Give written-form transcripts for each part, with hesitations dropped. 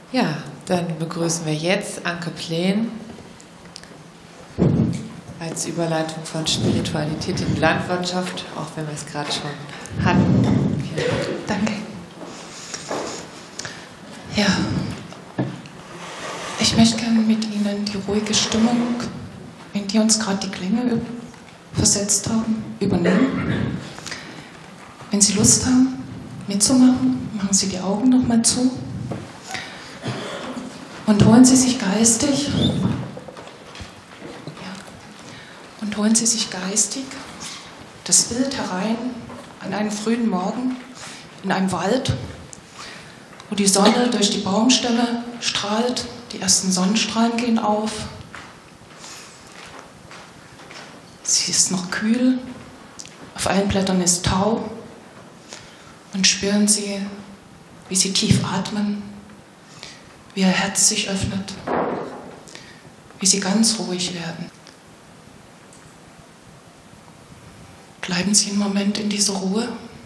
Ja, dann begrüßen wir jetzt Anke Plen als Überleitung von Spiritualität in Landwirtschaft, auch wenn wir es gerade schon hatten. Danke. Ja, ich möchte gerne mit Ihnen die ruhige Stimmung, in die uns gerade die Klänge versetzt haben, übernehmen. Wenn Sie Lust haben, mitzumachen, machen Sie die Augen nochmal zu und holen Sie sich geistig das Bild herein an einem frühen Morgen in einem Wald, wo die Sonne durch die Baumstämme strahlt, die ersten Sonnenstrahlen gehen auf. Sie ist noch kühl, auf allen Blättern ist Tau und spüren Sie, wie Sie tief atmen, wie Ihr Herz sich öffnet, wie Sie ganz ruhig werden. Bleiben Sie einen Moment in dieser Ruhe.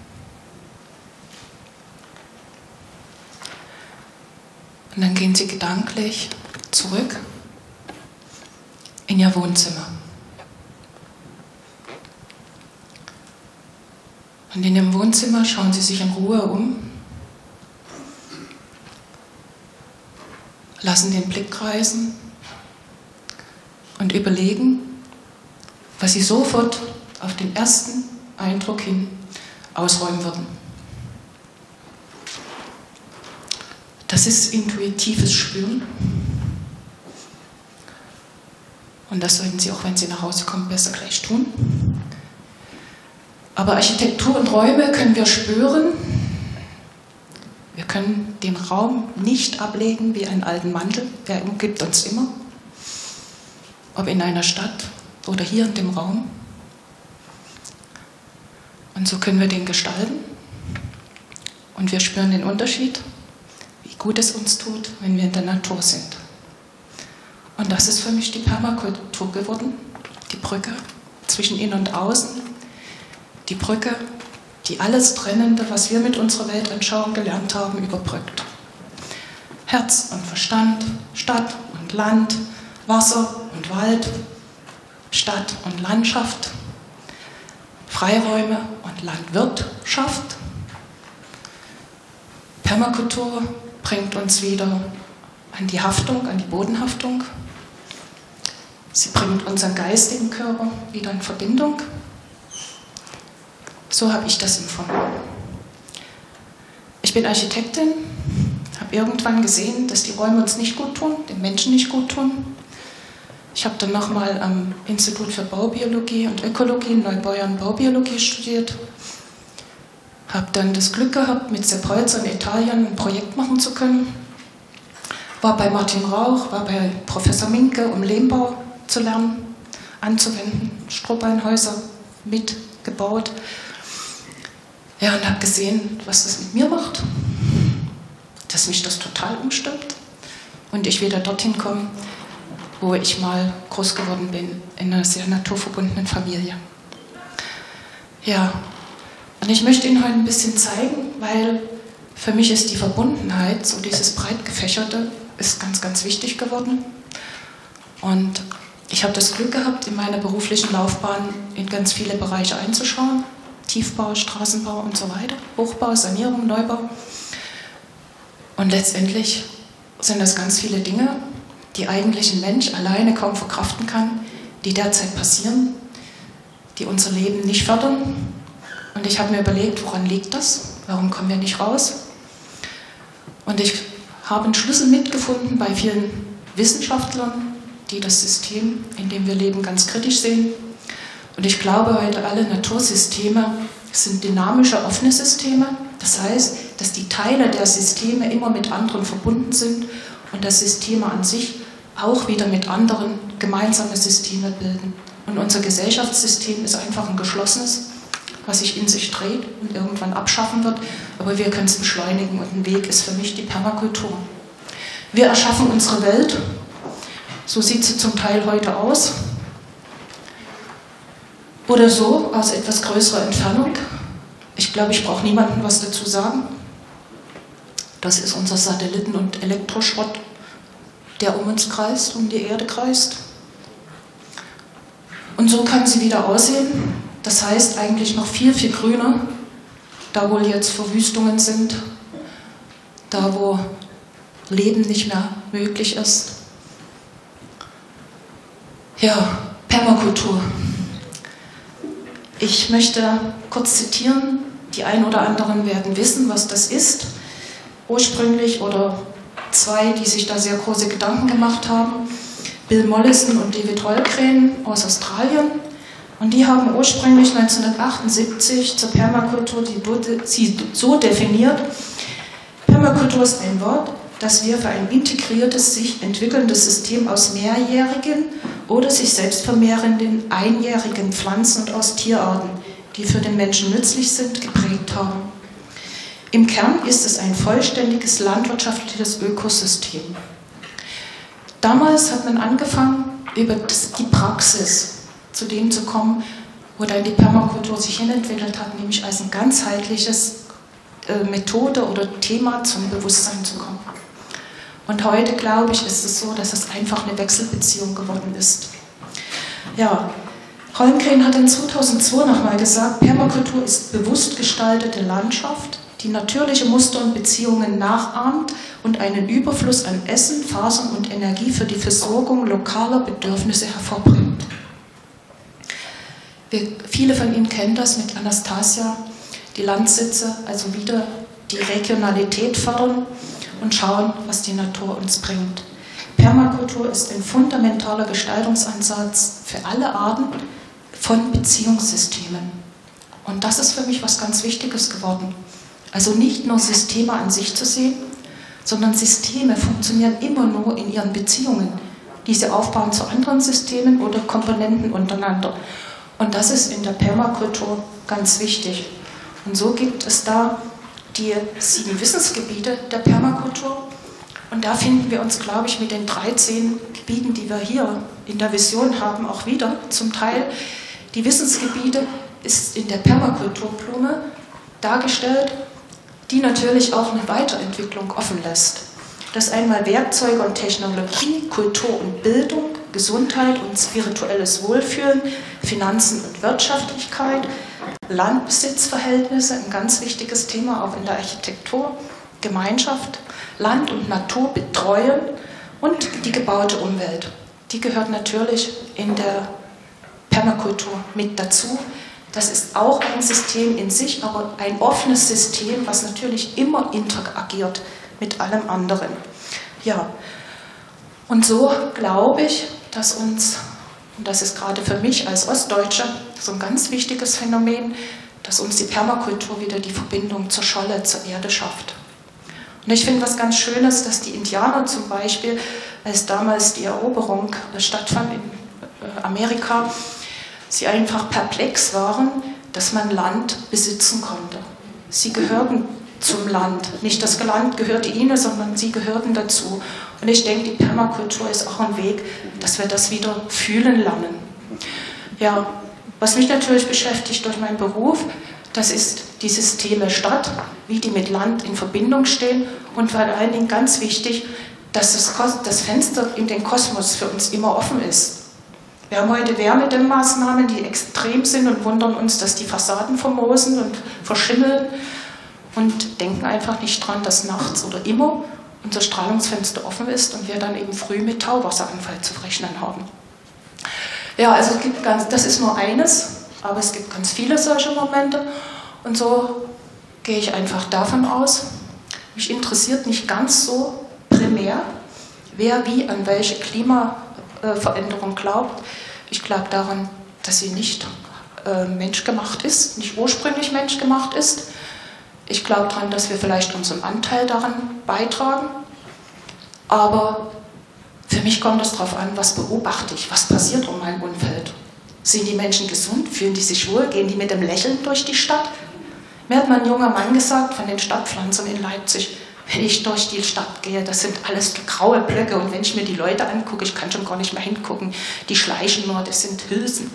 Und dann gehen Sie gedanklich zurück in Ihr Wohnzimmer. Und in Ihrem Wohnzimmer schauen Sie sich in Ruhe um, lassen den Blick kreisen und überlegen, was Sie sofort auf den ersten Eindruck hin ausräumen würden. Das ist intuitives Spüren. Und das sollten Sie auch, wenn Sie nach Hause kommen, besser gleich tun. Aber Architektur und Räume können wir spüren. Wir können den Raum nicht ablegen wie einen alten Mantel. Der umgibt uns immer. Ob in einer Stadt oder hier in dem Raum. Und so können wir den gestalten. Und wir spüren den Unterschied, wie gut es uns tut, wenn wir in der Natur sind. Und das ist für mich die Permakultur geworden, die Brücke zwischen Innen und Außen, die Brücke, die alles Trennende, was wir mit unserer Weltanschauung gelernt haben, überbrückt. Herz und Verstand, Stadt und Land, Wasser und Wald, Stadt und Landschaft, Freiräume und Landwirtschaft. Permakultur bringt uns wieder an die Haftung, an die Bodenhaftung. Sie bringt unseren geistigen Körper wieder in Verbindung. So habe ich das empfunden. Ich bin Architektin, habe irgendwann gesehen, dass die Räume uns nicht gut tun, den Menschen nicht gut tun. Ich habe dann nochmal am Institut für Baubiologie und Ökologie in Neubeuern Baubiologie studiert. Habe dann das Glück gehabt, mit Sepp Holzer in Italien ein Projekt machen zu können. War bei Martin Rauch, war bei Professor Minke, um Lehmbau zu lernen, anzuwenden. Strohbeinhäuser mitgebaut. Ja, und habe gesehen, was das mit mir macht. Dass mich das total umstimmt. Und ich wieder dorthin komme, wo ich mal groß geworden bin, in einer sehr naturverbundenen Familie. Ja, und ich möchte Ihnen heute ein bisschen zeigen, weil für mich ist die Verbundenheit, so dieses breit gefächerte, ist ganz, ganz wichtig geworden. Und ich habe das Glück gehabt, in meiner beruflichen Laufbahn in ganz viele Bereiche einzuschauen. Tiefbau, Straßenbau und so weiter, Hochbau, Sanierung, Neubau. Und letztendlich sind das ganz viele Dinge, die eigentlich ein Mensch alleine kaum verkraften kann, die derzeit passieren, die unser Leben nicht fördern. Und ich habe mir überlegt, woran liegt das? Warum kommen wir nicht raus? Und ich habe einen Schlüssel mitgefunden bei vielen Wissenschaftlern, die das System, in dem wir leben, ganz kritisch sehen. Und ich glaube, heute alle Natursysteme sind dynamische, offene Systeme. Das heißt, dass die Teile der Systeme immer mit anderen verbunden sind und dass Systeme an sich auch wieder mit anderen gemeinsame Systeme bilden. Und unser Gesellschaftssystem ist einfach ein geschlossenes, was sich in sich dreht und irgendwann abschaffen wird. Aber wir können es beschleunigen und ein Weg ist für mich die Permakultur. Wir erschaffen unsere Welt. So sieht sie zum Teil heute aus. Oder so, aus etwas größerer Entfernung. Ich glaube, ich brauche niemandem was dazu sagen. Das ist unser Satelliten- und Elektroschrott, der um uns kreist, um die Erde kreist. Und so kann sie wieder aussehen. Das heißt eigentlich noch viel, viel grüner, da wo jetzt Verwüstungen sind, da wo Leben nicht mehr möglich ist. Ja, Permakultur. Ich möchte kurz zitieren, die einen oder anderen werden wissen, was das ist. Ursprünglich oder zwei, die sich da sehr große Gedanken gemacht haben, Bill Mollison und David Holmgren aus Australien. Und die haben ursprünglich 1978 zur Permakultur sie so definiert: Permakultur ist ein Wort, das wir für ein integriertes, sich entwickelndes System aus mehrjährigen oder sich selbst vermehrenden einjährigen Pflanzen und aus Tierarten, die für den Menschen nützlich sind, geprägt haben. Im Kern ist es ein vollständiges landwirtschaftliches Ökosystem. Damals hat man angefangen, über die Praxis zu dem zu kommen, wo dann die Permakultur sich hinentwickelt hat, nämlich als ein ganzheitliches Methode oder Thema zum Bewusstsein zu kommen. Und heute, glaube ich, ist es so, dass es einfach eine Wechselbeziehung geworden ist. Ja, Holmgren hat in 2002 nochmal gesagt, Permakultur ist bewusst gestaltete Landschaft, die natürliche Muster und Beziehungen nachahmt und einen Überfluss an Essen, Fasern und Energie für die Versorgung lokaler Bedürfnisse hervorbringt. Viele von Ihnen kennen das mit Anastasia, die Landsitze, also wieder die Regionalität fördern und schauen, was die Natur uns bringt. Permakultur ist ein fundamentaler Gestaltungsansatz für alle Arten von Beziehungssystemen. Und das ist für mich was ganz Wichtiges geworden. Also nicht nur Systeme an sich zu sehen, sondern Systeme funktionieren immer nur in ihren Beziehungen, die sie aufbauen zu anderen Systemen oder Komponenten untereinander. Und das ist in der Permakultur ganz wichtig. Und so gibt es da die 7 Wissensgebiete der Permakultur. Und da finden wir uns, glaube ich, mit den 13 Gebieten, die wir hier in der Vision haben, auch wieder zum Teil. Die Wissensgebiete ist in der Permakulturblume dargestellt, die natürlich auch eine Weiterentwicklung offen lässt. Das ist einmal Werkzeuge und Technologie, Kultur und Bildung, Gesundheit und spirituelles Wohlfühlen, Finanzen und Wirtschaftlichkeit, Landbesitzverhältnisse, ein ganz wichtiges Thema auch in der Architektur, Gemeinschaft, Land und Natur betreuen und die gebaute Umwelt. Die gehört natürlich in der Permakultur mit dazu. Das ist auch ein System in sich, aber ein offenes System, was natürlich immer interagiert mit allem anderen. Ja, und so glaube ich, dass uns, und das ist gerade für mich als Ostdeutsche so ein ganz wichtiges Phänomen, dass uns die Permakultur wieder die Verbindung zur Scholle, zur Erde schafft. Und ich finde was ganz Schönes, dass die Indianer zum Beispiel, als damals die Eroberung stattfand in Amerika, sie einfach perplex waren, dass man Land besitzen konnte. Sie gehörten zum Land. Nicht das Land gehörte ihnen, sondern sie gehörten dazu. Und ich denke, die Permakultur ist auch ein Weg, dass wir das wieder fühlen lernen. Ja, was mich natürlich beschäftigt durch meinen Beruf, das ist die Systeme Stadt, wie die mit Land in Verbindung stehen und vor allen Dingen ganz wichtig, dass das Fenster in den Kosmos für uns immer offen ist. Wir haben heute Wärmedämmmaßnahmen, die extrem sind und wundern uns, dass die Fassaden vermoosen und verschimmeln und denken einfach nicht dran, dass nachts oder immer unser Strahlungsfenster offen ist und wir dann eben früh mit Tauwasseranfall zu rechnen haben. Ja, also das ist nur eines, aber es gibt ganz viele solche Momente und so gehe ich einfach davon aus. Mich interessiert nicht ganz so primär, wer wie an welche Klimaveränderung glaubt. Ich glaube daran, dass sie nicht menschgemacht ist, nicht ursprünglich menschgemacht ist. Ich glaube daran, dass wir vielleicht unseren Anteil daran beitragen. Aber für mich kommt es darauf an, was beobachte ich, was passiert um mein Umfeld. Sind die Menschen gesund? Fühlen die sich wohl? Gehen die mit dem Lächeln durch die Stadt? Mir hat mal ein junger Mann gesagt von den Stadtpflanzern in Leipzig, wenn ich durch die Stadt gehe, das sind alles graue Blöcke und wenn ich mir die Leute angucke, ich kann schon gar nicht mehr hingucken, die schleichen nur, das sind Hülsen.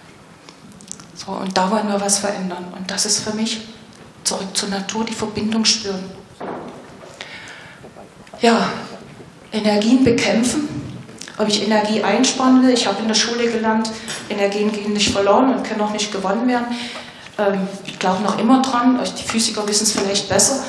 So, und da wollen wir was verändern und das ist für mich zurück zur Natur, die Verbindung spüren. Ja, Energien bekämpfen. Ob ich Energie einsparen will, ich habe in der Schule gelernt, Energien gehen nicht verloren und können auch nicht gewonnen werden. Ich glaube noch immer dran, die Physiker wissen es vielleicht besser.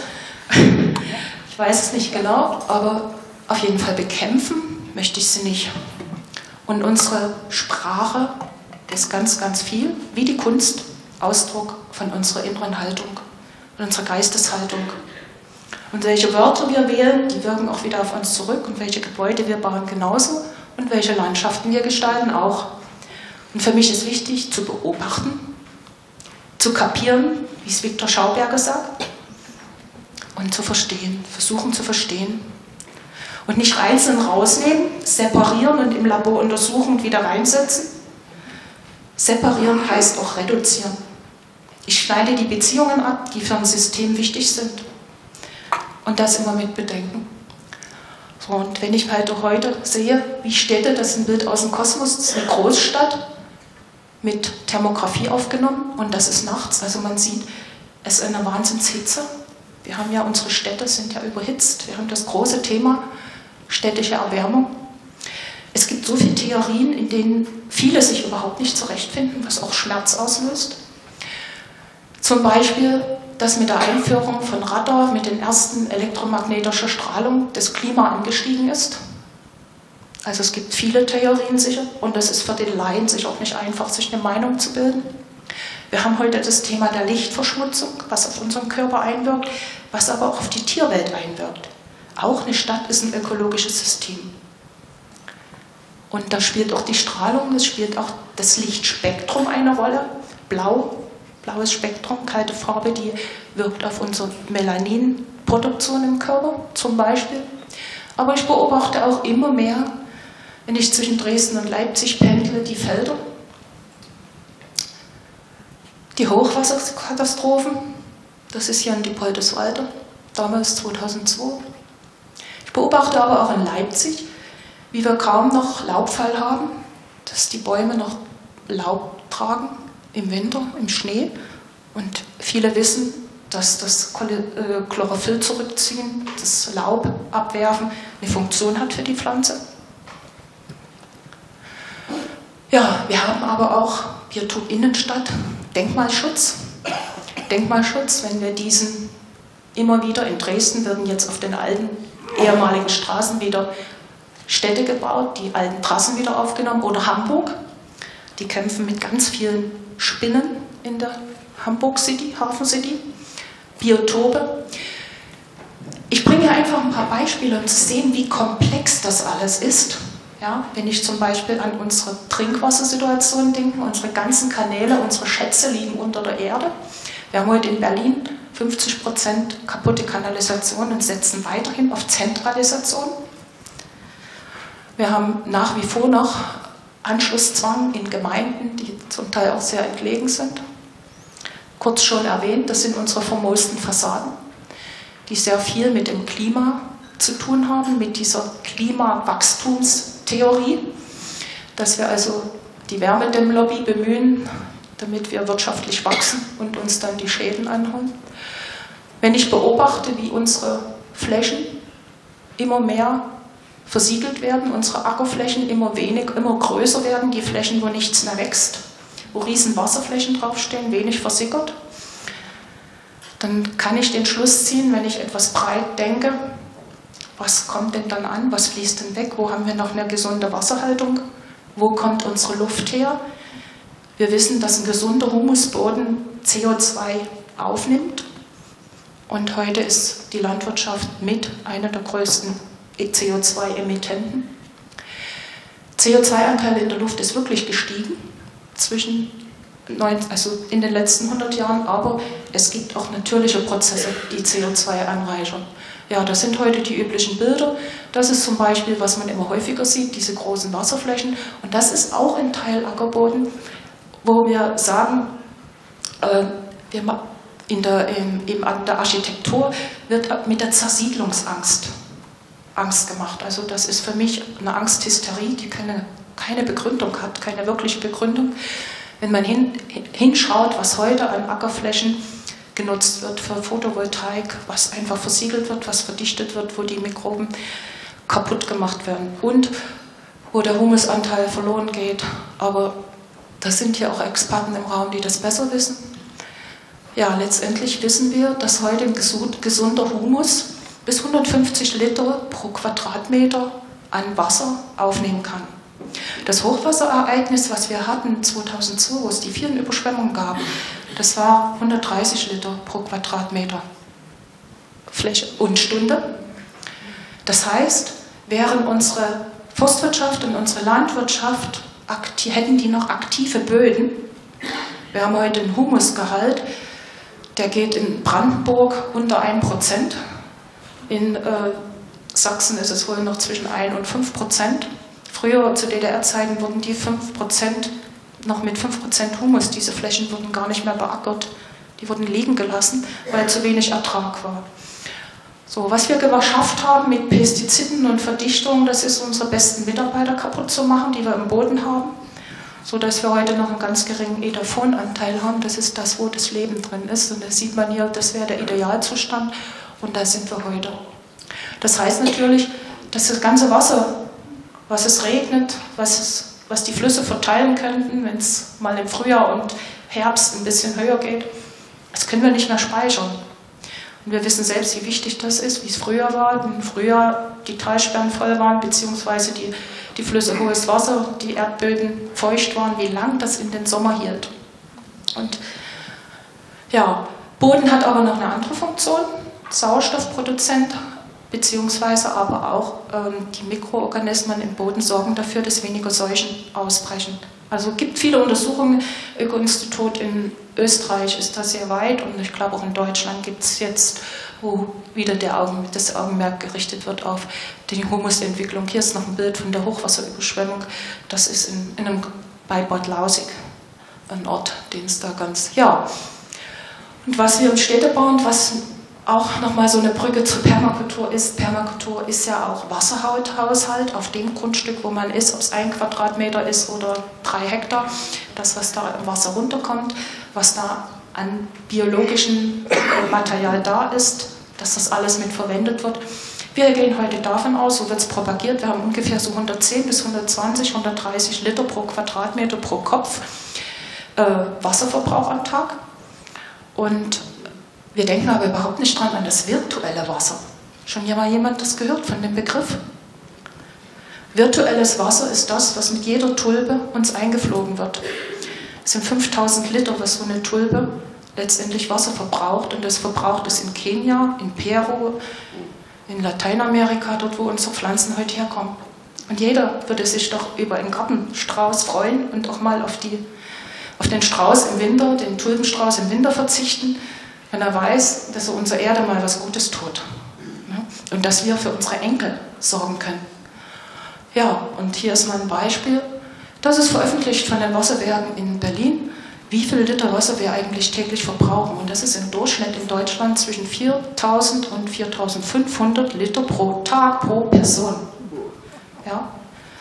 Ich weiß es nicht genau, aber auf jeden Fall bekämpfen möchte ich sie nicht. Und unsere Sprache ist ganz, ganz viel, wie die Kunst, Ausdruck von unserer inneren Haltung, von unserer Geisteshaltung. Und welche Wörter wir wählen, die wirken auch wieder auf uns zurück, und welche Gebäude wir bauen genauso und welche Landschaften wir gestalten auch. Und für mich ist wichtig zu beobachten, zu kapieren, wie es Viktor Schauberger sagt, und zu verstehen, versuchen zu verstehen. Und nicht einzeln rausnehmen, separieren und im Labor untersuchen und wieder reinsetzen. Separieren heißt auch reduzieren. Ich schneide die Beziehungen ab, die für ein System wichtig sind. Und das immer mit bedenken. So, und wenn ich halt heute sehe, wie Städte, das ist ein Bild aus dem Kosmos, das ist eine Großstadt mit Thermografie aufgenommen, und das ist nachts, also man sieht, es ist eine Wahnsinnshitze. Wir haben ja, unsere Städte sind ja überhitzt, wir haben das große Thema städtische Erwärmung. Es gibt so viele Theorien, in denen viele sich überhaupt nicht zurechtfinden, was auch Schmerz auslöst. Zum Beispiel, dass mit der Einführung von Radar, mit den ersten elektromagnetischer Strahlung, das Klima angestiegen ist. Also es gibt viele Theorien sicher, und es ist für den Laien sicher auch nicht einfach, sich eine Meinung zu bilden. Wir haben heute das Thema der Lichtverschmutzung, was auf unseren Körper einwirkt, was aber auch auf die Tierwelt einwirkt. Auch eine Stadt ist ein ökologisches System. Und da spielt auch die Strahlung, es spielt auch das Lichtspektrum eine Rolle. Blaues Spektrum, kalte Farbe, die wirkt auf unsere Melaninproduktion im Körper zum Beispiel. Aber ich beobachte auch immer mehr, wenn ich zwischen Dresden und Leipzig pendle, die Felder, die Hochwasserkatastrophen. Das ist hier in Diepoldeswalde, damals 2002. Ich beobachte aber auch in Leipzig, wie wir kaum noch Laubfall haben, dass die Bäume noch Laub tragen im Winter, im Schnee. Und viele wissen, dass das Chlorophyll zurückziehen, das Laub abwerfen, eine Funktion hat für die Pflanze. Ja, wir haben aber auch Biotop Innenstadt, Denkmalschutz. Denkmalschutz, wenn wir diesen immer wieder, in Dresden werden jetzt auf den alten ehemaligen Straßen wieder Städte gebaut, die alten Trassen wieder aufgenommen, oder Hamburg, die kämpfen mit ganz vielen Spinnen in der Hamburg City, Hafen City, Biotope. Ich bringe hier einfach ein paar Beispiele, um zu sehen, wie komplex das alles ist. Ja, wenn ich zum Beispiel an unsere Trinkwassersituation denke, unsere ganzen Kanäle, unsere Schätze liegen unter der Erde. Wir haben heute in Berlin 50% kaputte Kanalisation und setzen weiterhin auf Zentralisation. Wir haben nach wie vor noch Anschlusszwang in Gemeinden, die zum Teil auch sehr entlegen sind. Kurz schon erwähnt, das sind unsere vermoosten Fassaden, die sehr viel mit dem Klima zu tun haben, mit dieser Klimawachstumstheorie, dass wir also die Wärmedämmlobby bemühen, damit wir wirtschaftlich wachsen und uns dann die Schäden anholen. Wenn ich beobachte, wie unsere Flächen immer mehr versiegelt werden, unsere Ackerflächen immer größer werden, die Flächen, wo nichts mehr wächst, wo riesen Wasserflächen draufstehen, wenig versickert, dann kann ich den Schluss ziehen, wenn ich etwas breit denke, was kommt denn dann an, was fließt denn weg, wo haben wir noch eine gesunde Wasserhaltung, wo kommt unsere Luft her? Wir wissen, dass ein gesunder Humusboden CO2 aufnimmt, und heute ist die Landwirtschaft mit einer der größten CO2-Emittenten. CO2-Anteil in der Luft ist wirklich gestiegen in den letzten 100 Jahren, aber es gibt auch natürliche Prozesse, die CO2 anreichern. Ja, das sind heute die üblichen Bilder. Das ist zum Beispiel, was man immer häufiger sieht, diese großen Wasserflächen. Und das ist auch ein Teil Ackerboden, wo wir sagen, an der Architektur wird mit der Zersiedlungsangst Angst gemacht. Also das ist für mich eine Angsthysterie, die keine Begründung hat, keine wirkliche Begründung. Wenn man hinschaut, was heute an Ackerflächen genutzt wird für Photovoltaik, was einfach versiegelt wird, was verdichtet wird, wo die Mikroben kaputt gemacht werden und wo der Humusanteil verloren geht. Aber da sind hier auch Experten im Raum, die das besser wissen. Ja, letztendlich wissen wir, dass heute ein gesunder Humus bis 150 Liter pro Quadratmeter an Wasser aufnehmen kann. Das Hochwasserereignis, was wir hatten 2002, wo es die 4 Überschwemmungen gab, das war 130 Liter pro Quadratmeter Fläche und Stunde. Das heißt, wären unsere Forstwirtschaft und unsere Landwirtschaft hätten die noch aktive Böden. Wir haben heute einen Humusgehalt, der geht in Brandenburg unter 1%. In Sachsen ist es wohl noch zwischen 1 und 5%. Früher zu DDR-Zeiten wurden die 5%, noch mit 5% Humus, diese Flächen wurden gar nicht mehr beackert. Die wurden liegen gelassen, weil zu wenig Ertrag war. So, was wir geschafft haben mit Pestiziden und Verdichtung, das ist unsere besten Mitarbeiter kaputt zu machen, die wir im Boden haben, sodass wir heute noch einen ganz geringen Edaphonanteil haben. Das ist das, wo das Leben drin ist. Und das sieht man hier, das wäre der Idealzustand und da sind wir heute. Das heißt natürlich, dass das ganze Wasser, was es regnet, was die Flüsse verteilen könnten, wenn es mal im Frühjahr und Herbst ein bisschen höher geht, das können wir nicht mehr speichern. Und wir wissen selbst, wie wichtig das ist, wie es früher war. Wenn früher die Talsperren voll waren, beziehungsweise die Flüsse hohes Wasser, die Erdböden feucht waren, wie lang das in den Sommer hielt. Und ja, Boden hat aber noch eine andere Funktion, Sauerstoffproduzent, beziehungsweise aber auch die Mikroorganismen im Boden sorgen dafür, dass weniger Seuchen ausbrechen. Also es gibt viele Untersuchungen, Öko-Institut in Österreich ist da sehr weit und ich glaube auch in Deutschland gibt es jetzt, wo wieder das Augenmerk gerichtet wird auf die Humusentwicklung. Hier ist noch ein Bild von der Hochwasserüberschwemmung, das ist bei Bad Lausig, ein Ort, den es da ganz, ja. Und was wir im Städtebau und was auch nochmal so eine Brücke zur Permakultur ist ja auch Wasserhaushalt auf dem Grundstück, wo man ist, ob es 1 Quadratmeter ist oder 3 Hektar, das, was da im Wasser runterkommt, was da an biologischem Material da ist, dass das alles mit verwendet wird. Wir gehen heute davon aus, so wird es propagiert, wir haben ungefähr so 110 bis 120, 130 Liter pro Quadratmeter pro Kopf Wasserverbrauch am Tag. Und wir denken aber überhaupt nicht dran an das virtuelle Wasser. Schon mal jemand das gehört von dem Begriff? Virtuelles Wasser ist das, was mit jeder Tulpe uns eingeflogen wird. Es sind 5000 Liter, was so eine Tulpe letztendlich Wasser verbraucht. Und das verbraucht es in Kenia, in Peru, in Lateinamerika, dort wo unsere Pflanzen heute herkommen. Und jeder würde sich doch über einen Gartenstrauß freuen und auch mal auf den Strauß im Winter, den Tulpenstrauß im Winter verzichten, wenn er weiß, dass er unserer Erde mal was Gutes tut. Und dass wir für unsere Enkel sorgen können. Ja, und hier ist mal ein Beispiel. Das ist veröffentlicht von den Wasserwerken in Berlin, wie viel Liter Wasser wir eigentlich täglich verbrauchen. Und das ist im Durchschnitt in Deutschland zwischen 4.000 und 4.500 Liter pro Tag, pro Person. Ja?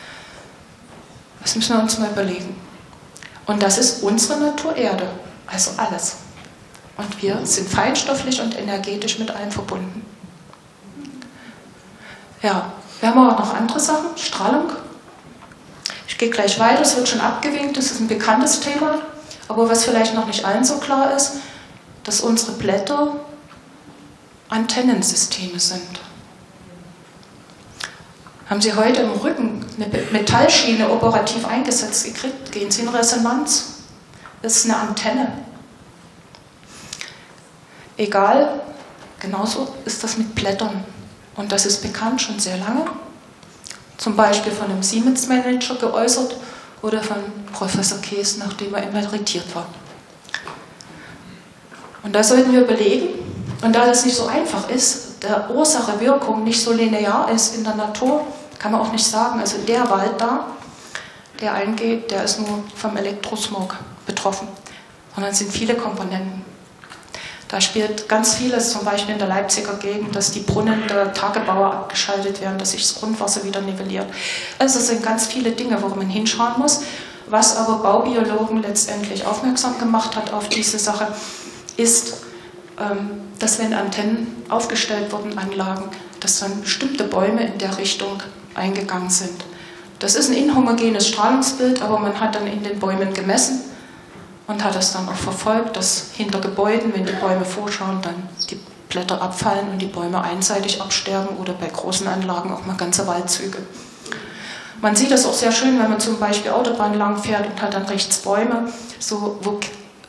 Das müssen wir uns mal überlegen. Und das ist unsere Naturerde, also alles. Und wir sind feinstofflich und energetisch mit allem verbunden. Ja, wir haben aber noch andere Sachen. Strahlung. Ich gehe gleich weiter, es wird schon abgewinkt, das ist ein bekanntes Thema. Aber was vielleicht noch nicht allen so klar ist, dass unsere Blätter Antennensysteme sind. Haben Sie heute im Rücken eine Metallschiene operativ eingesetzt gekriegt, gehen Sie in Resonanz. Das ist eine Antenne. Egal, genauso ist das mit Blättern. Und das ist bekannt schon sehr lange. Zum Beispiel von einem Siemens-Manager geäußert oder von Professor Kees, nachdem er emeritiert war. Und da sollten wir überlegen, und da das nicht so einfach ist, der Ursache-Wirkung nicht so linear ist in der Natur, kann man auch nicht sagen, also der Wald da, der eingeht, der ist nur vom Elektrosmog betroffen, sondern es sind viele Komponenten. Da spielt ganz vieles, zum Beispiel in der Leipziger Gegend, dass die Brunnen der Tagebauer abgeschaltet werden, dass sich das Grundwasser wieder nivelliert. Also es sind ganz viele Dinge, worum man hinschauen muss. Was aber Baubiologen letztendlich aufmerksam gemacht hat auf diese Sache, ist, dass wenn Antennen aufgestellt wurden, Anlagen, dass dann bestimmte Bäume in der Richtung eingegangen sind. Das ist ein inhomogenes Strahlungsbild, aber man hat dann in den Bäumen gemessen und hat es dann auch verfolgt, dass hinter Gebäuden, wenn die Bäume vorschauen, dann die Blätter abfallen und die Bäume einseitig absterben oder bei großen Anlagen auch mal ganze Waldzüge. Man sieht das auch sehr schön, wenn man zum Beispiel Autobahn lang fährt und hat dann rechts Bäume, so, wo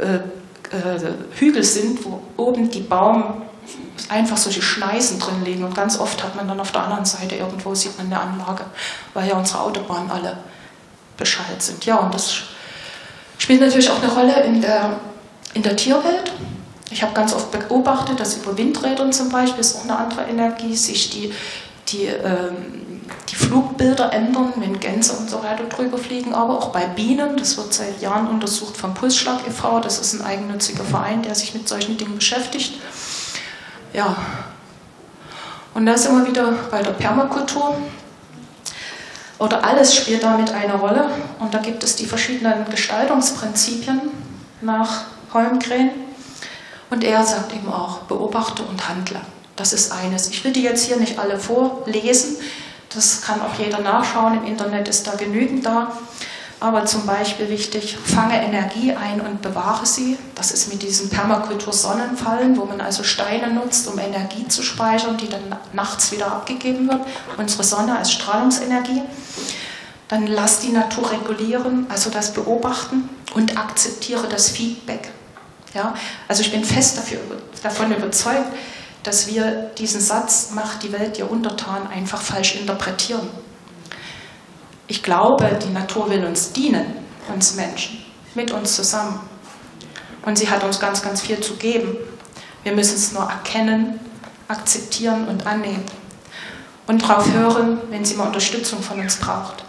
Hügel sind, wo oben die Baum einfach solche Schneisen drin liegen. Und ganz oft hat man dann auf der anderen Seite irgendwo, sieht man eine Anlage, weil ja unsere Autobahnen alle beschallt sind. Ja, und das spielt natürlich auch eine Rolle in der Tierwelt. Ich habe ganz oft beobachtet, dass über Windrädern zum Beispiel, ist auch eine andere Energie, sich die Flugbilder ändern, wenn Gänse und so weiter drüber fliegen, aber auch bei Bienen, das wird seit Jahren untersucht vom Pulsschlag e.V., das ist ein eigennütziger Verein, der sich mit solchen Dingen beschäftigt. Ja, und da sind wir wieder bei der Permakultur. Oder alles spielt damit eine Rolle und da gibt es die verschiedenen Gestaltungsprinzipien nach Holmgren und er sagt eben auch, beobachte und handle. Das ist eines. Ich will die jetzt hier nicht alle vorlesen, das kann auch jeder nachschauen, im Internet ist da genügend da. Aber zum Beispiel wichtig, fange Energie ein und bewahre sie. Das ist mit diesen Permakultur-Sonnenfallen, wo man also Steine nutzt, um Energie zu speichern, die dann nachts wieder abgegeben wird. Unsere Sonne als Strahlungsenergie. Dann lass die Natur regulieren, also das Beobachten und akzeptiere das Feedback. Ja? Also ich bin fest davon überzeugt, dass wir diesen Satz, macht die Welt dir untertan, einfach falsch interpretieren. Ich glaube, die Natur will uns dienen, uns Menschen, mit uns zusammen. Und sie hat uns ganz, ganz viel zu geben. Wir müssen es nur erkennen, akzeptieren und annehmen. Und darauf hören, wenn sie mal Unterstützung von uns braucht.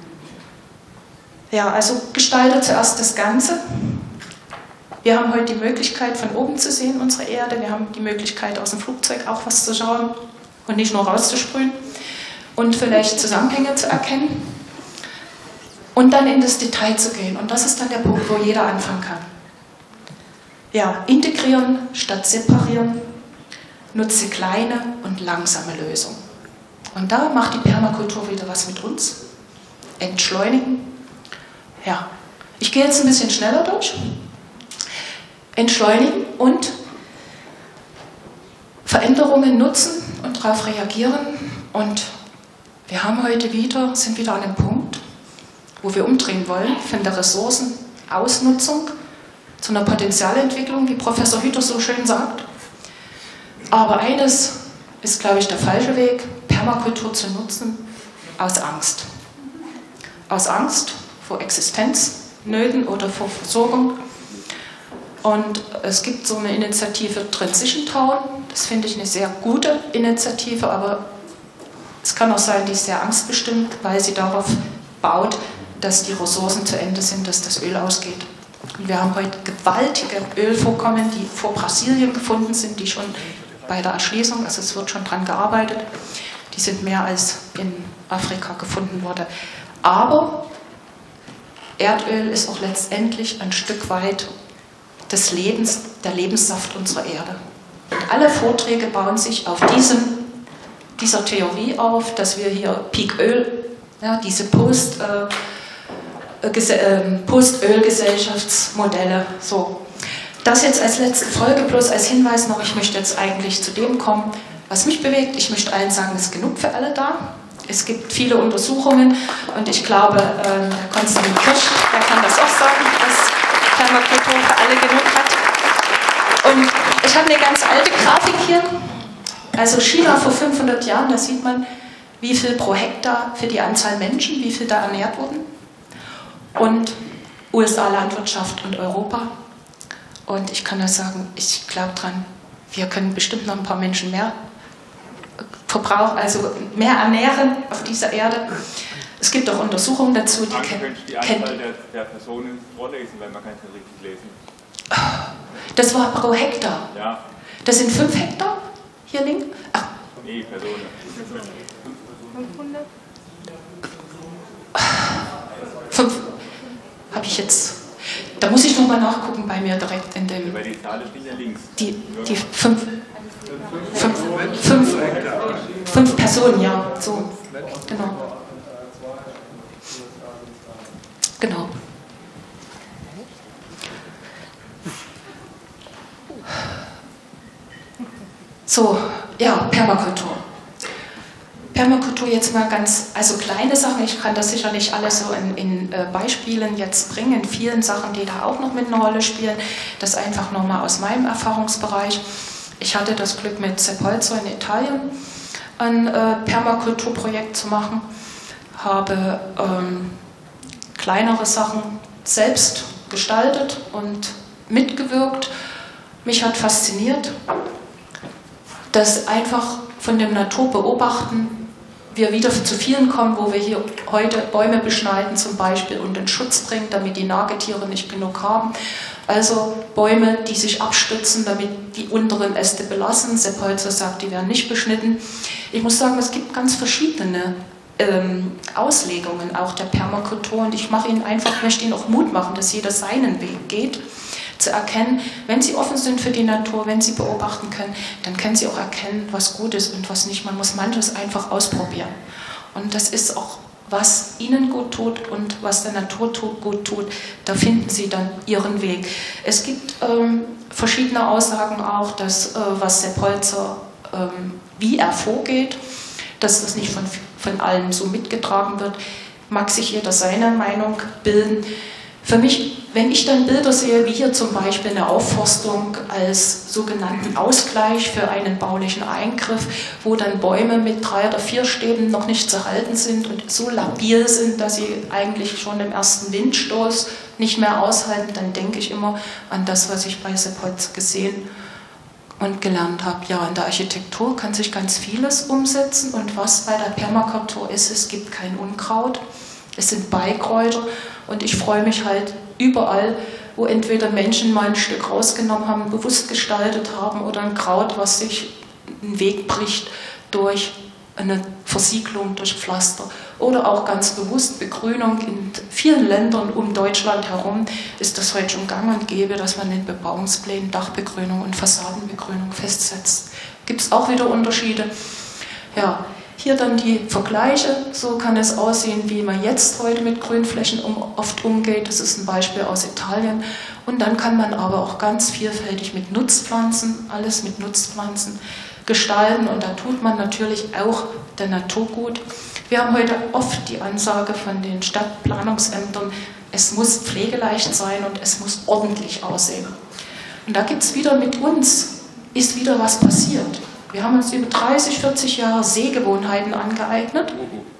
Ja, also gestalte zuerst das Ganze. Wir haben heute die Möglichkeit, von oben zu sehen, unsere Erde. Wir haben die Möglichkeit, aus dem Flugzeug auch was zu schauen und nicht nur rauszusprühen. Und vielleicht Zusammenhänge zu erkennen. Und dann in das Detail zu gehen. Und das ist dann der Punkt, wo jeder anfangen kann. Ja, integrieren statt separieren, nutze kleine und langsame Lösungen. Und da macht die Permakultur wieder was mit uns. Entschleunigen. Ja, ich gehe jetzt ein bisschen schneller durch. Entschleunigen und Veränderungen nutzen und darauf reagieren. Und wir haben heute sind wieder an einem Punkt, wo wir umdrehen wollen, von der Ressourcenausnutzung zu einer Potenzialentwicklung, wie Professor Hüter so schön sagt. Aber eines ist, glaube ich, der falsche Weg, Permakultur zu nutzen, aus Angst. Aus Angst vor Existenznöten oder vor Versorgung. Und es gibt so eine Initiative Transition Town, das finde ich eine sehr gute Initiative, aber es kann auch sein, die ist sehr angstbestimmt, weil sie darauf baut, dass die Ressourcen zu Ende sind, dass das Öl ausgeht. Und wir haben heute gewaltige Ölvorkommen, die vor Brasilien gefunden sind, die schon bei der Erschließung, also es wird schon dran gearbeitet, die sind mehr als in Afrika gefunden worden. Aber Erdöl ist auch letztendlich ein Stück weit des Lebens, der Lebenssaft unserer Erde. Und alle Vorträge bauen sich auf dieser Theorie auf, dass wir hier Peak-Öl, ja, diese Post-Öl-Gesellschaftsmodelle, so. Das jetzt als letzte Folge, bloß als Hinweis noch, ich möchte jetzt eigentlich zu dem kommen, was mich bewegt. Ich möchte allen sagen, es ist genug für alle da. Es gibt viele Untersuchungen und ich glaube, der Konstantin Kirsch, der kann das auch sagen, dass Permakultur für alle genug hat. Und ich habe eine ganz alte Grafik hier, also China vor 500 Jahren, da sieht man, wie viel pro Hektar für die Anzahl Menschen, wie viel da ernährt wurden. Und USA-Landwirtschaft und Europa. Und ich kann nur sagen, ich glaube dran, wir können bestimmt noch ein paar Menschen mehr verbrauchen, also mehr ernähren auf dieser Erde. Es gibt auch Untersuchungen dazu, die könnte die Anzahl der Personen vorlesen, weil man kann es nicht richtig lesen. Das war pro Hektar. Ja. Das sind 5 Hektar hier links. Ach. Nee, Personen. 500? 5 habe ich jetzt. Da muss ich nochmal nachgucken bei mir direkt in dem... Weil die Zahl steht ja links. Die fünf Personen, ja, so, genau. Genau. So, ja, Permakultur. Permakultur jetzt mal ganz, also kleine Sachen, ich kann das sicher nicht alles so in Beispielen jetzt bringen, in vielen Sachen, die da auch noch mit einer Rolle spielen. Das einfach nochmal aus meinem Erfahrungsbereich. Ich hatte das Glück, mit Sepp Holzer in Italien ein Permakulturprojekt zu machen, habe kleinere Sachen selbst gestaltet und mitgewirkt. Mich hat fasziniert, dass einfach von dem Naturbeobachten wir wieder zu vielen kommen, wo wir hier heute Bäume beschneiden zum Beispiel und in Schutz bringen, damit die Nagetiere nicht genug haben. Also Bäume, die sich abstützen, damit die unteren Äste belassen. Sepp Holzer sagt, die werden nicht beschnitten. Ich muss sagen, es gibt ganz verschiedene Auslegungen auch der Permakultur und ich möchte Ihnen auch Mut machen, dass jeder seinen Weg geht, zu erkennen, wenn Sie offen sind für die Natur, wenn Sie beobachten können, dann können Sie auch erkennen, was gut ist und was nicht. Man muss manches einfach ausprobieren. Und das ist auch, was Ihnen gut tut und was der Natur gut tut, da finden Sie dann Ihren Weg. Es gibt verschiedene Aussagen auch, dass, was Sepp Holzer, wie er vorgeht, dass das nicht von allen so mitgetragen wird, mag sich jeder seine Meinung bilden. Für mich, wenn ich dann Bilder sehe, wie hier zum Beispiel eine Aufforstung als sogenannten Ausgleich für einen baulichen Eingriff, wo dann Bäume mit 3 oder 4 Stäben noch nicht zu halten sind und so labil sind, dass sie eigentlich schon im ersten Windstoß nicht mehr aushalten, dann denke ich immer an das, was ich bei Sepp Holzer gesehen und gelernt habe. Ja, in der Architektur kann sich ganz vieles umsetzen und was bei der Permakultur ist, es gibt kein Unkraut, es sind Beikräuter und ich freue mich halt überall, wo entweder Menschen mal ein Stück rausgenommen haben, bewusst gestaltet haben oder ein Kraut, was sich einen Weg bricht durch eine Versiegelung, durch Pflaster oder auch ganz bewusst Begrünung. In vielen Ländern um Deutschland herum ist das heute schon gang und gäbe, dass man in Bebauungsplänen Dachbegrünung und Fassadenbegrünung festsetzt. Gibt es auch wieder Unterschiede. Ja, hier dann die Vergleiche, so kann es aussehen, wie man jetzt heute mit Grünflächen oft umgeht. Das ist ein Beispiel aus Italien. Und dann kann man aber auch ganz vielfältig mit Nutzpflanzen, alles mit Nutzpflanzen gestalten. Und da tut man natürlich auch der Natur gut. Wir haben heute oft die Ansage von den Stadtplanungsämtern, es muss pflegeleicht sein und es muss ordentlich aussehen. Und da gibt es wieder mit uns, ist wieder was passiert. Wir haben uns über 30, 40 Jahre Sehgewohnheiten angeeignet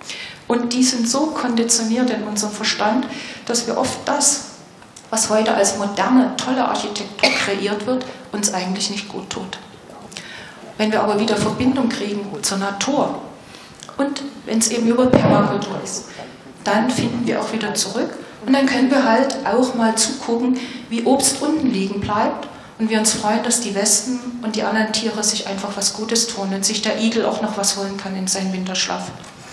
und die sind so konditioniert in unserem Verstand, dass wir oft das, was heute als moderne, tolle Architektur kreiert wird, uns eigentlich nicht gut tut. Wenn wir aber wieder Verbindung kriegen zur Natur und wenn es eben über Permakultur ist, dann finden wir auch wieder zurück und dann können wir halt auch mal zugucken, wie Obst unten liegen bleibt. Und wir uns freuen, dass die Wespen und die anderen Tiere sich einfach was Gutes tun und sich der Igel auch noch was holen kann in seinen Winterschlaf.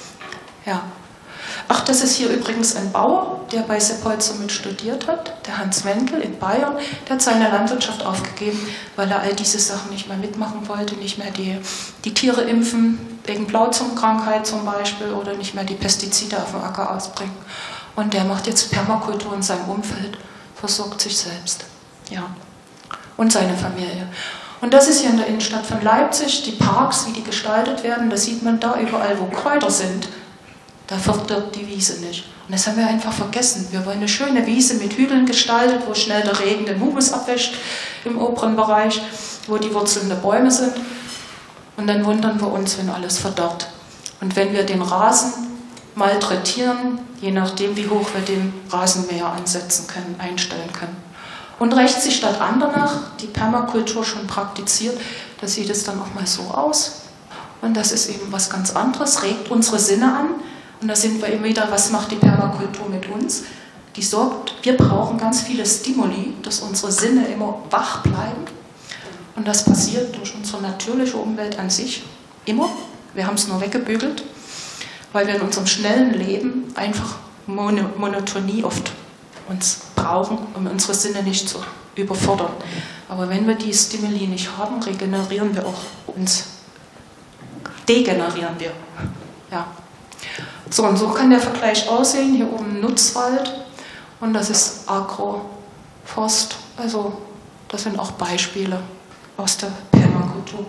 Ja. Ach, das ist hier übrigens ein Bauer, der bei Sepp Holzer mit studiert hat, der Hans Wenkel in Bayern. Der hat seine Landwirtschaft aufgegeben, weil er all diese Sachen nicht mehr mitmachen wollte, nicht mehr die Tiere impfen, wegen Blauzungenkrankheit zum Beispiel, oder nicht mehr die Pestizide auf dem Acker ausbringen. Und der macht jetzt Permakultur in seinem Umfeld, versorgt sich selbst. Ja. Und seine Familie. Und das ist hier in der Innenstadt von Leipzig, die Parks, wie die gestaltet werden, das sieht man da überall, wo Kräuter sind. Da verdirbt die Wiese nicht. Und das haben wir einfach vergessen. Wir wollen eine schöne Wiese mit Hügeln gestaltet, wo schnell der Regen den Humus abwäscht im oberen Bereich, wo die Wurzeln der Bäume sind. Und dann wundern wir uns, wenn alles verdorrt. Und wenn wir den Rasen malträtieren, je nachdem, wie hoch wir den Rasenmäher ansetzen können, einstellen können. Und rächt sich statt danach die Permakultur schon praktiziert, da sieht es dann auch mal so aus. Und das ist eben was ganz anderes, regt unsere Sinne an. Und da sind wir eben wieder, was macht die Permakultur mit uns? Die sorgt, wir brauchen ganz viele Stimuli, dass unsere Sinne immer wach bleiben. Und das passiert durch unsere natürliche Umwelt an sich immer. Wir haben es nur weggebügelt, weil wir in unserem schnellen Leben einfach Monotonie oft uns brauchen, um unsere Sinne nicht zu überfordern. Aber wenn wir die Stimuli nicht haben, regenerieren wir auch uns, degenerieren wir. Ja. So, und so kann der Vergleich aussehen. Hier oben Nutzwald und das ist Agroforst. Also das sind auch Beispiele aus der Permakultur.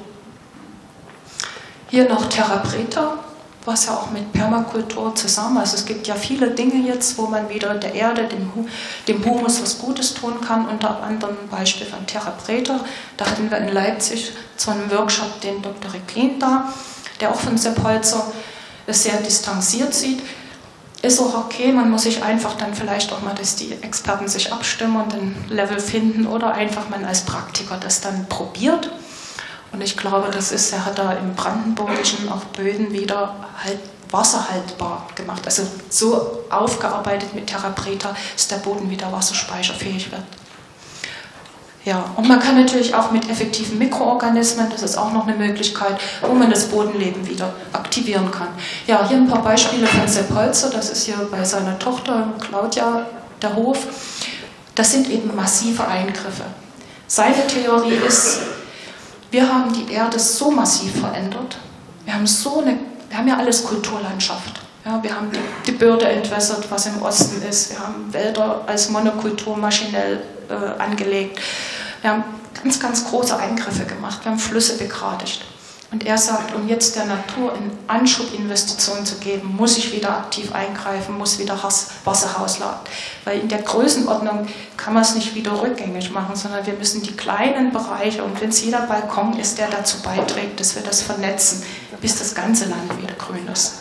Hier noch Terra Preta, was ja auch mit Permakultur zusammen, also es gibt ja viele Dinge jetzt, wo man wieder der Erde, dem Humus was Gutes tun kann, unter anderem Beispiel von Terra Preta. Da hatten wir in Leipzig zu einem Workshop den Dr. Recklin da, der auch von Sepp Holzer sehr distanziert sieht. Ist auch okay, man muss sich einfach dann vielleicht auch mal, dass die Experten sich abstimmen und ein Level finden oder einfach man als Praktiker das dann probiert. Und ich glaube, er hat da im Brandenburgischen auch Böden wieder halt wasserhaltbar gemacht. Also so aufgearbeitet mit Terra Preta, dass der Boden wieder wasserspeicherfähig wird. Ja, und man kann natürlich auch mit effektiven Mikroorganismen, das ist auch noch eine Möglichkeit, wo man das Bodenleben wieder aktivieren kann. Ja, hier ein paar Beispiele von Sepp Holzer, das ist hier bei seiner Tochter Claudia der Hof. Das sind eben massive Eingriffe. Seine Theorie ist, wir haben die Erde so massiv verändert, wir haben ja alles Kulturlandschaft. Ja, wir haben die Börde entwässert, was im Osten ist. Wir haben Wälder als Monokultur maschinell angelegt. Wir haben ganz, ganz große Eingriffe gemacht. Wir haben Flüsse begradigt. Und er sagt, um jetzt der Natur eine Anschubinvestition zu geben, muss ich wieder aktiv eingreifen, muss wieder Wasser rausladen. Weil in der Größenordnung kann man es nicht wieder rückgängig machen, sondern wir müssen die kleinen Bereiche, und wenn es jeder Balkon ist, der dazu beiträgt, dass wir das vernetzen, bis das ganze Land wieder grün ist.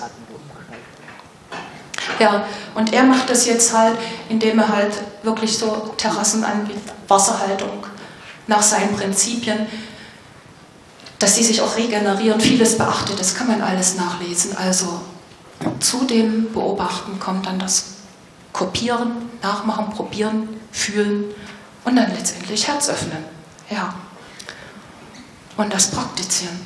Ja, und er macht das jetzt halt, indem er halt wirklich so Terrassen anbietet, Wasserhaltung nach seinen Prinzipien, dass sie sich auch regenerieren, vieles beachtet, das kann man alles nachlesen. Also zu dem Beobachten kommt dann das Kopieren, Nachmachen, Probieren, Fühlen und dann letztendlich Herz öffnen. Ja. Und das Praktizieren.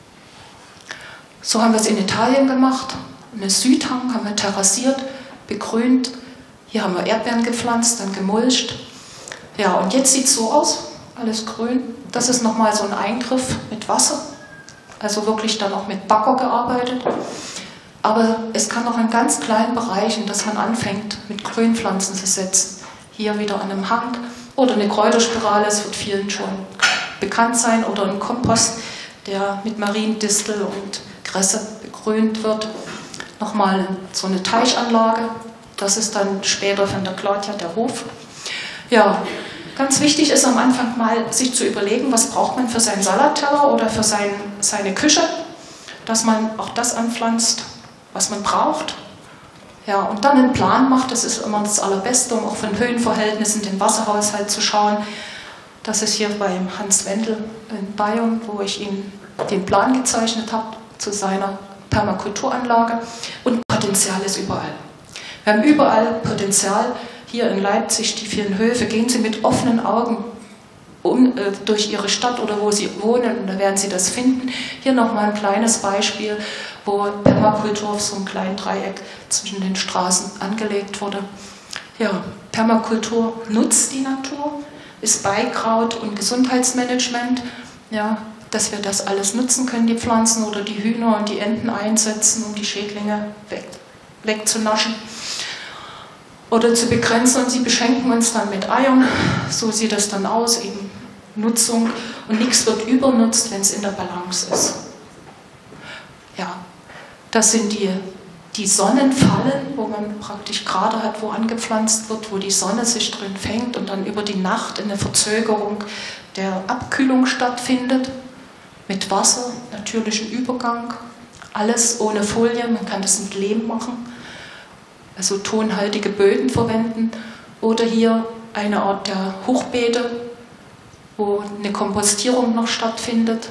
So haben wir es in Italien gemacht. Eine Südhang haben wir terrassiert, begrünt. Hier haben wir Erdbeeren gepflanzt, dann gemulcht. Ja, und jetzt sieht es so aus, alles grün. Das ist nochmal so ein Eingriff mit Wasser, also wirklich dann auch mit Bagger gearbeitet. Aber es kann auch in ganz kleinen Bereichen, dass man anfängt, mit Grünpflanzen zu setzen. Hier wieder an einem Hang oder eine Kräuterspirale, es wird vielen schon bekannt sein, oder ein Kompost, der mit Mariendistel und Kresse begrünt wird. Nochmal so eine Teichanlage, das ist dann später von der Claudia der Hof. Ja, ganz wichtig ist am Anfang mal, sich zu überlegen, was braucht man für seinen Salatteller oder für seine Küche, dass man auch das anpflanzt, was man braucht. Ja, und dann einen Plan macht, das ist immer das Allerbeste, um auch von Höhenverhältnissen den Wasserhaushalt zu schauen. Das ist hier beim Hans Wendel in Bayern, wo ich ihm den Plan gezeichnet habe zu seiner Permakulturanlage. Und Potenzial ist überall. Wir haben überall Potenzial. Hier in Leipzig, die vielen Höfe, gehen Sie mit offenen Augen durch Ihre Stadt oder wo Sie wohnen und da werden Sie das finden. Hier nochmal ein kleines Beispiel, wo Permakultur auf so einem kleinen Dreieck zwischen den Straßen angelegt wurde. Ja, Permakultur nutzt die Natur, ist Beikraut und Gesundheitsmanagement, ja, dass wir das alles nutzen können, die Pflanzen oder die Hühner und die Enten einsetzen, um die Schädlinge wegzunaschen oder zu begrenzen, und sie beschenken uns dann mit Eiern. So sieht das dann aus, eben Nutzung, und nichts wird übernutzt, wenn es in der Balance ist. Ja, das sind die Sonnenfallen, wo man praktisch gerade hat, wo angepflanzt wird, wo die Sonne sich drin fängt und dann über die Nacht eine Verzögerung der Abkühlung stattfindet, mit Wasser, natürlichen Übergang, alles ohne Folie, man kann das mit Lehm machen. Also tonhaltige Böden verwenden, oder hier eine Art der Hochbeete, wo eine Kompostierung noch stattfindet.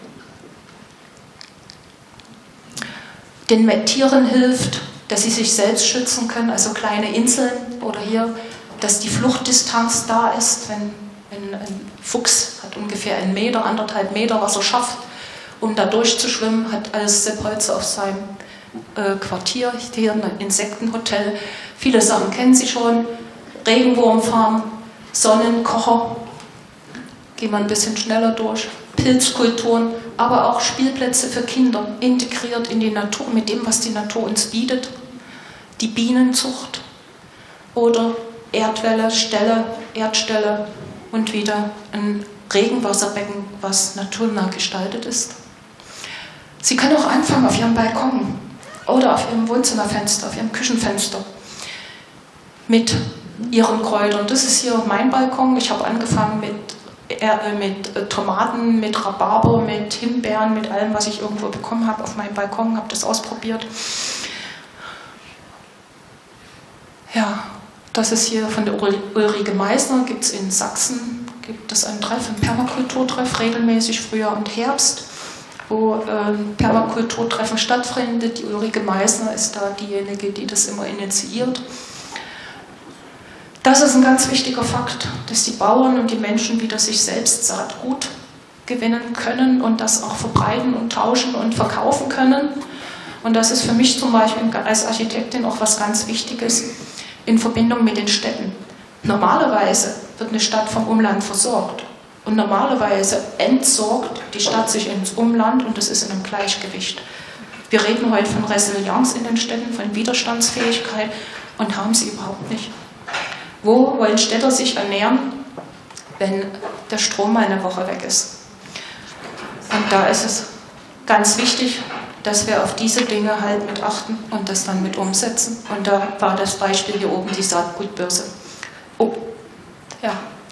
Den Tieren hilft, dass sie sich selbst schützen können, also kleine Inseln, oder hier, dass die Fluchtdistanz da ist, wenn ein Fuchs hat ungefähr 1 Meter, 1,5 Meter, was er schafft, um da durchzuschwimmen, hat alles Sepp Holzer auf seinem Quartier, hier ein Insektenhotel. Viele Sachen kennen Sie schon. Regenwurmfarm, Sonnenkocher, gehen wir ein bisschen schneller durch, Pilzkulturen, aber auch Spielplätze für Kinder, integriert in die Natur, mit dem, was die Natur uns bietet, die Bienenzucht oder Erdwelle, Erdstelle und wieder ein Regenwasserbecken, was naturnah gestaltet ist. Sie können auch anfangen auf Ihrem Balkon oder auf Ihrem Wohnzimmerfenster, auf Ihrem Küchenfenster mit Ihren Kräutern. Das ist hier mein Balkon. Ich habe angefangen mit Tomaten, mit Rhabarber, mit Himbeeren, mit allem, was ich irgendwo bekommen habe auf meinem Balkon, habe das ausprobiert. Ja, das ist hier von der Ulrike Meissner, gibt es in Sachsen, gibt es einen Treff, einen Permakulturtreff, regelmäßig Frühjahr und Herbst, wo Permakulturtreffen stattfindet. Die Ulrike Meissner ist da diejenige, die das immer initiiert. Das ist ein ganz wichtiger Fakt, dass die Bauern und die Menschen wieder sich selbst Saatgut gewinnen können und das auch verbreiten und tauschen und verkaufen können. Und das ist für mich zum Beispiel als Architektin auch was ganz Wichtiges in Verbindung mit den Städten. Normalerweise wird eine Stadt vom Umland versorgt und normalerweise entsorgt die Stadt sich ins Umland und das ist in einem Gleichgewicht. Wir reden heute von Resilienz in den Städten, von Widerstandsfähigkeit und haben sie überhaupt nicht. Wo wollen Städter sich ernähren, wenn der Strom mal eine Woche weg ist? Und da ist es ganz wichtig, dass wir auf diese Dinge halt mit achten und das dann mit umsetzen. Und da war das Beispiel hier oben die Saatgutbörse. Oh, ja.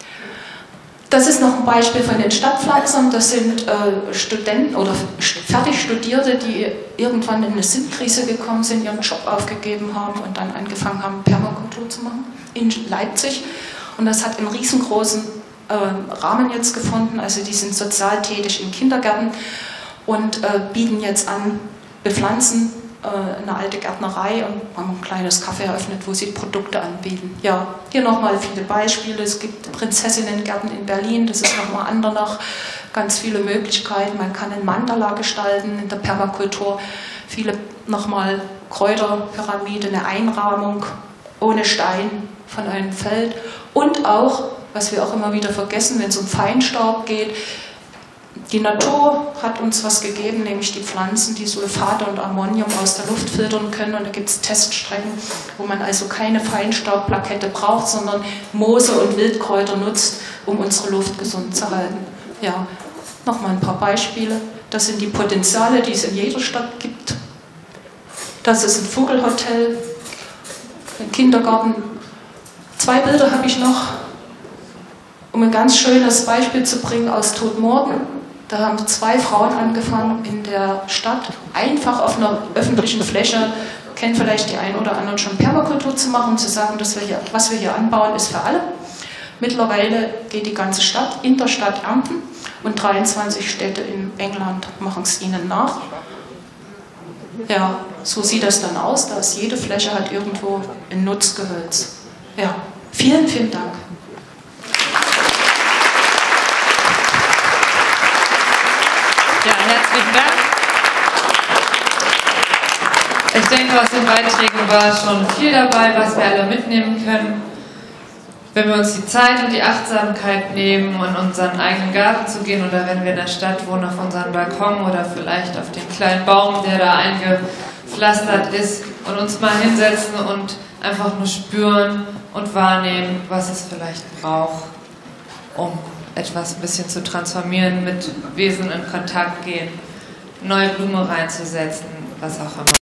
Das ist noch ein Beispiel von den Stadtpflanzern. Das sind Studenten oder Fertigstudierte, die irgendwann in eine Sinnkrise gekommen sind, ihren Job aufgegeben haben und dann angefangen haben, Permakultur zu machen in Leipzig. Und das hat einen riesengroßen Rahmen jetzt gefunden. Also die sind sozial tätig in Kindergärten und bieten jetzt an, bepflanzen eine alte Gärtnerei und haben ein kleines Café eröffnet, wo sie Produkte anbieten. Ja, hier nochmal viele Beispiele. Es gibt Prinzessinnengärten in Berlin, das ist nochmal Andernach, ganz viele Möglichkeiten. Man kann ein Mandala gestalten in der Permakultur, viele nochmal Kräuterpyramide, eine Einrahmung ohne Stein von einem Feld und auch, was wir auch immer wieder vergessen, wenn es um Feinstaub geht, die Natur hat uns was gegeben, nämlich die Pflanzen, die Sulfate und Ammonium aus der Luft filtern können. Und da gibt es Teststrecken, wo man also keine Feinstaubplakette braucht, sondern Moose und Wildkräuter nutzt, um unsere Luft gesund zu halten. Ja, nochmal ein paar Beispiele. Das sind die Potenziale, die es in jeder Stadt gibt. Das ist ein Vogelhotel, ein Kindergarten. 2 Bilder habe ich noch, um ein ganz schönes Beispiel zu bringen aus Todmorden. Da haben 2 Frauen angefangen in der Stadt, einfach auf einer öffentlichen Fläche, kennen vielleicht die einen oder anderen schon, Permakultur zu machen, zu sagen, dass wir hier, was wir hier anbauen, ist für alle. Mittlerweile geht die ganze Stadt in der Stadt ernten und 23 Städte in England machen es ihnen nach. Ja, so sieht das dann aus, da ist jede Fläche halt irgendwo ein Nutzgehölz. Ja, vielen, vielen Dank. Ja, herzlichen Dank. Ich denke, aus den Beiträgen war schon viel dabei, was wir alle mitnehmen können. Wenn wir uns die Zeit und die Achtsamkeit nehmen, in unseren eigenen Garten zu gehen oder wenn wir in der Stadt wohnen, auf unserem Balkon oder vielleicht auf den kleinen Baum, der da eingepflastert ist und uns mal hinsetzen und einfach nur spüren und wahrnehmen, was es vielleicht braucht, um etwas ein bisschen zu transformieren, mit Wesen in Kontakt gehen, neue Blume reinzusetzen, was auch immer.